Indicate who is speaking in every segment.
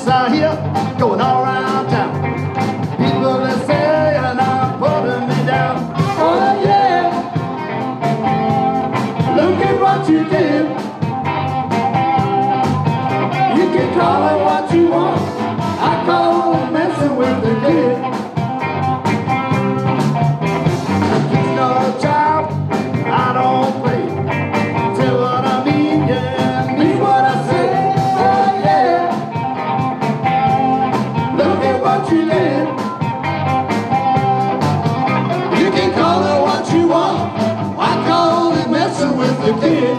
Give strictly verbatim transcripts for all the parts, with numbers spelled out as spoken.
Speaker 1: this out here going all around town. People that say and I'm putting me down. Oh yeah, look at what you did. You can call it what you want. I call it messing with the kid. He's no child, I don't play. Tell what I mean, yeah, mean what I say. Oh yeah, look at what you did. You can call it what you want. I call it messing with the kid.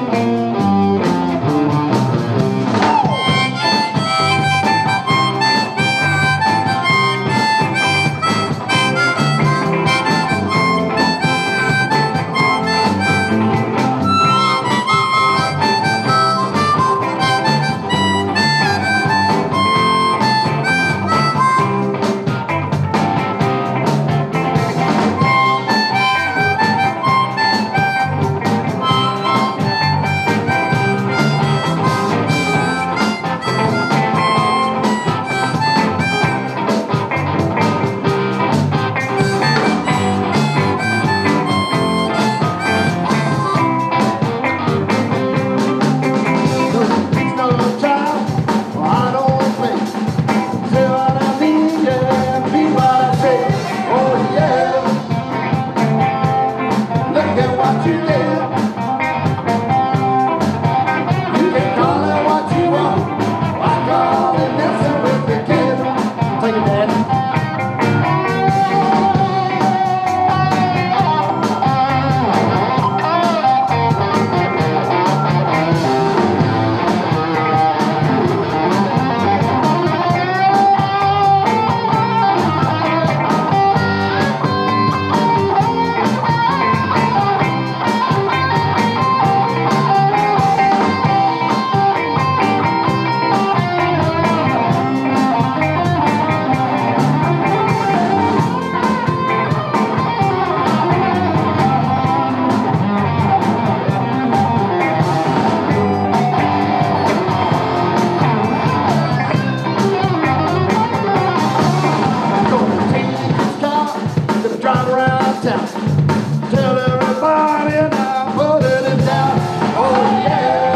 Speaker 1: Drive around town, tell everybody and I'm putting it down. Oh yeah,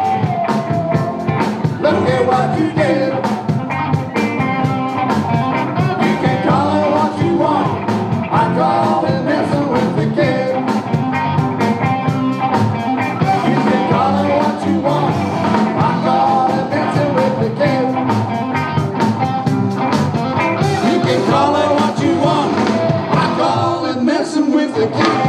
Speaker 1: look at what you did. You can call it what you want. I call it messing with the kid. You can call it what you want. I call it messing with the kid. You can call it what you want. Messing with the kid.